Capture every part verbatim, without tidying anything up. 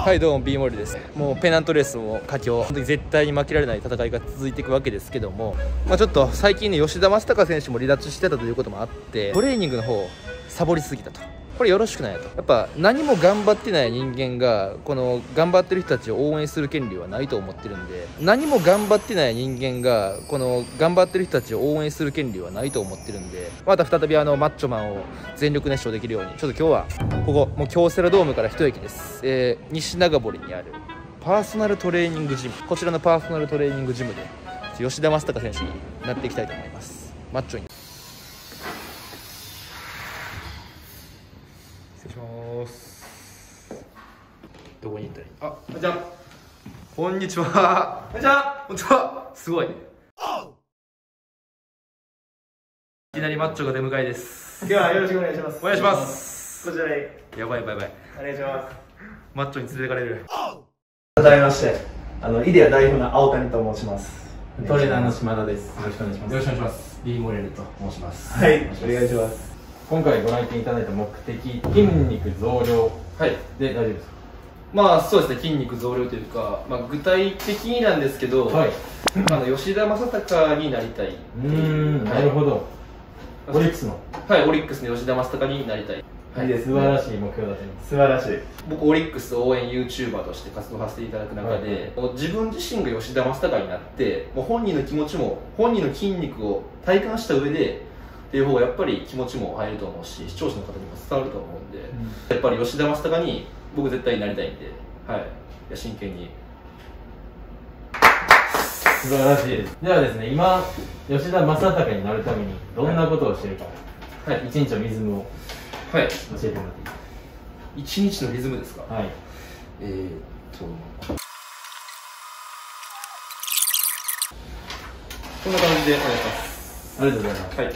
はい、どうも B モリです。もうペナントレースも佳境、本当に絶対に負けられない戦いが続いていくわけですけども、まあ、ちょっと最近ね、吉田正尚選手も離脱してたということもあって、トレーニングの方をサボりすぎたと。これよろしくないと。やっぱ何も頑張ってない人間がこの頑張ってる人たちを応援する権利はないと思ってるんで、何も頑張ってない人間がこの頑張ってる人たちを応援する権利はないと思ってるんで、また再びあのマッチョマンを全力熱唱できるように、ちょっと今日はここもう京セラドームから一駅です、えー、西長堀にあるパーソナルトレーニングジム、こちらのパーソナルトレーニングジムで吉田正尚選手になっていきたいと思います。マッチョに失礼します。どこに行ったらいい？あ、こんにちは。こんにちは。こんにちは。こんにちは。すごい。いきなりマッチョが出迎えです。 今日はよろしくお願いします。 お願いします。 こちらへ。 やばいやばいやばい。 お願いします。 マッチョに連れてかれる。 改めまして、あのイデア代表の青谷と申します。 トレーナーの島田です。よろしくお願いします。 よろしくお願いします。ビーモレルと申します。 はい、お願いします。 今回ご来店いただいた目的、筋肉増量はいで大丈夫ですか？ まあそうですね、筋肉増量というか、まあ、具体的になんですけど、はい、あの吉田正尚になりたい。 うーん、なるほど。オリックスのはいオリックスの吉田正尚になりたい。 はい、いいです。素晴らしい目標だと思います。 素晴らしい。 僕オリックス応援 YouTuber として活動させていただく中で、はい、自分自身が吉田正尚になって、もう本人の気持ちも本人の筋肉を体感した上でっていう方がやっぱり気持ちも入ると思うし、視聴者の方にも伝わると思うんで、うん、やっぱり吉田正尚に僕絶対になりたいんで、はい、いや真剣に。 素晴らしいです。ではですね、今吉田正尚になるためにどんなことをしているか、はい、一日のリズムをはい教えてもらっていいですか？ 一日のリズムですか？はい。えーっとこんな感じでお願いします。 ありがとうございます。はい。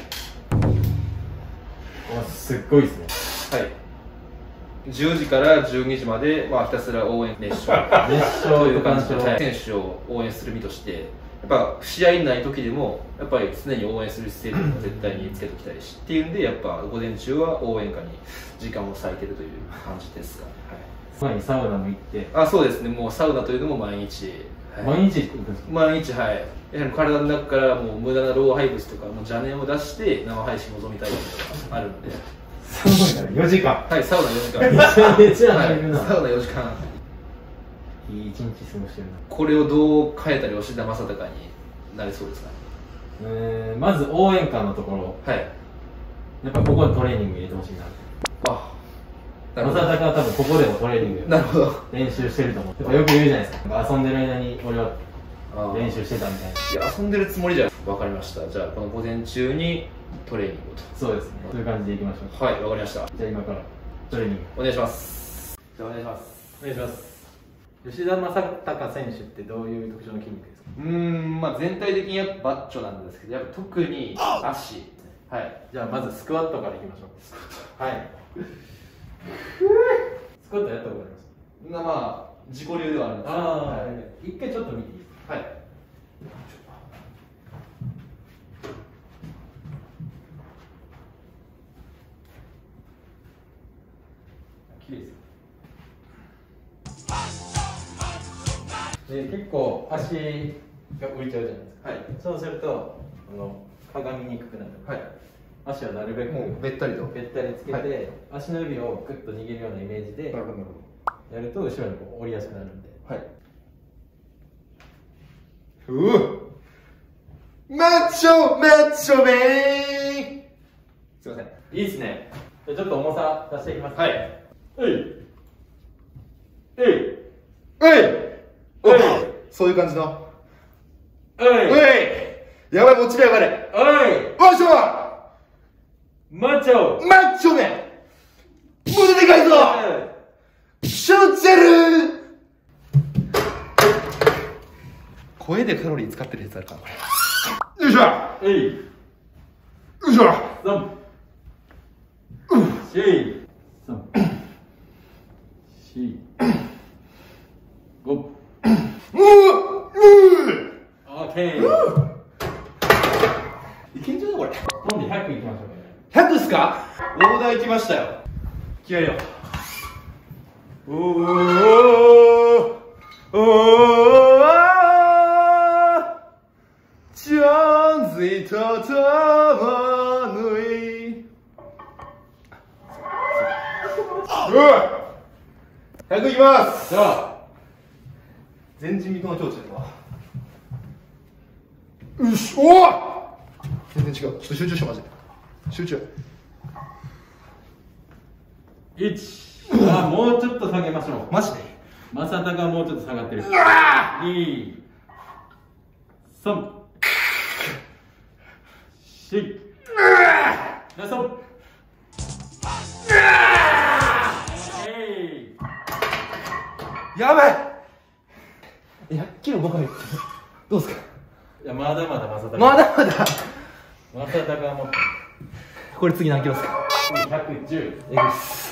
わ、すっごいですね。はい。 じゅうじからじゅうにじまで、まあ、ひたすら応援熱唱熱唱という感じで選手を応援する身として、やっぱ試合ない時でもやっぱり常に応援する姿勢というのは絶対につけておきたいしっていうんで、やっぱ午前中は応援歌に時間を割いてるという感じですかね。 はい、前にサウナも行って、 あ、そうですね、もうサウナというのも毎日、 はい、毎日行くんですか？ 毎日、はい。やはり体の中からもう無駄な老廃物とかもう邪念を出して生配信を望みたいというのがあるので。 サウナよじかん。 はい、サウナよじかん。 めちゃめちゃ入るな。 サウナよじかん。 いい一日過ごしてるな。 これをどう変えたら吉田正尚になれそうですかね？ えー、まず応援歌のところ、はい、やっぱここでトレーニング入れてほしいな。あ、正尚は多分ここでもトレーニングなるほど練習してると思う。よく言うじゃないですか、遊んでる間に俺は練習してたみたいな。 いや、遊んでるつもりじゃ分かりました。じゃあこの午前中にトレーニングをと。 そうですね、そういう感じでいきましょう。 はい、わかりました。 じゃあ今からトレーニングお願いします。じゃあお願いします。 お願いします。吉田正尚選手ってどういう特徴の筋肉ですか？ うーん、まあ全体的にやっぱバッチョなんですけど、やっぱ特に足。はい。 じゃあまずスクワットからいきましょう。スクワット。はい。スクワットやったことあります？ まあ自己流ではあるんですけど。ああ、はい、 一回ちょっと見ていいですか？はい。綺麗です。で結構足が浮いちゃうじゃないですか。はい。そうするとあのかがみにくくなる。はい。足はなるべくもうべったりとべったりつけて、はい、足の指をグッと握るようなイメージでやると後ろにこう折りやすくなるんで。はい。 うわ。マッチョマッチョメー。すいません。 いいですね。じゃあちょっと重さ出していきます。はい。えい。えい。 えい。おい、そういう感じの。おい、おい、やばい、モチベ上がれ。 おい、 マッチョマッチョマッチョメ胸でかいぞシュッチェル声でカロリー使ってるやつあるか、これ。よいしょえいよいしょさんしーさんしごううオッケーいけんじゃないこれ。 今度ひゃくいきましょうかね。 ひゃくっすか？大台きましたよ。気合いよ。おーおー哦啊，将最他他まぬい。ひゃくいきます。 じゃあ前人未到の境地だわ。よし、おお。全然違う。ちょっと集中しようマジで。集中。 いち、あ、もうちょっと下げましょう。 マジで。 正隆がもうちょっと下がってる。に、さん、し、ラスト。 やばい。ひゃっキロばかり。どうですか。 いや、まだまだ正隆。 まだまだ。 正隆が持ってる。 これ次何キロですか。 ひゃくじゅう。 えぐいっす。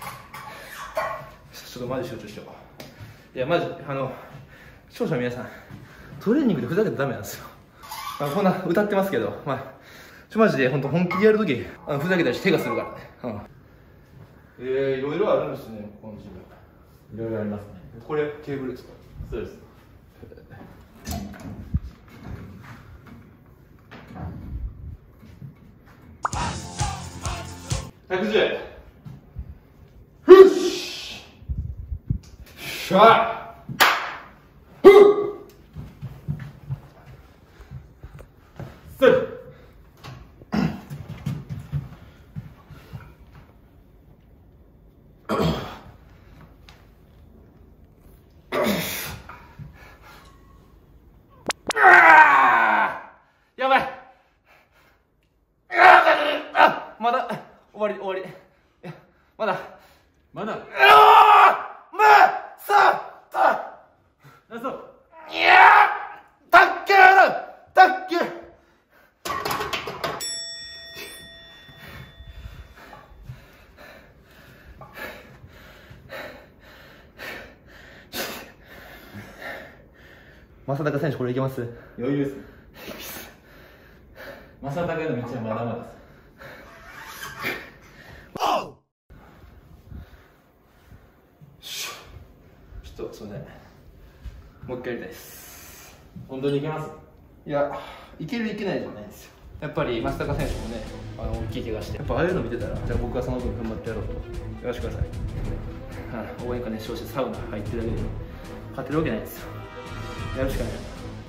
ちょっとマジ集中しよう。いやマジあの視聴者の皆さん、トレーニングでふざけてダメなんですよ。まあ、こんな歌ってますけど、まあちょマジで本当本気でやるときあのふざけたりして手がするからね。うん、えー、いろいろあるんですね、このジム。 いろいろありますね。 これテーブルですか。 そうです。 ひゃくじゅう。ふっししゃふっせっやばい。あ、まだ終わり終わり。いやまだまだ。 ああまあさあさラスト。 あいやたっけーたっけー。正隆選手これいけます。 余裕です。正隆への道はまだまだです。 ちょっとすみません、もう一回やりたいです。 本当にいけます。 いや、いけるいけないじゃないんですよ。やっぱり正隆選手もね、あの大きい怪我して、やっぱああいうの見てたら、じゃあ僕はその分頑張ってやろうと。よろしくください。はい、応援歌熱唱してサウナ入ってるだけで勝てるわけないんですよ。やるしかない。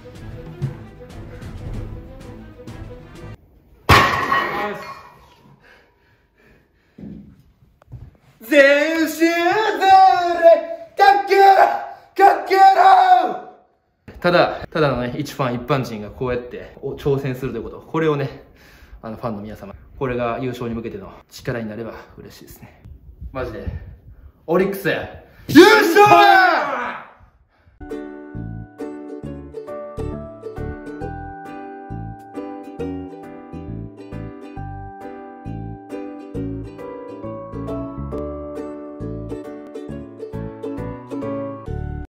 全身でかけろかけろ。ただただのね一ファン一般人がこうやって挑戦するということ、これをねあのファンの皆様、これが優勝に向けての力になれば嬉しいですね。マジでオリックス優勝や。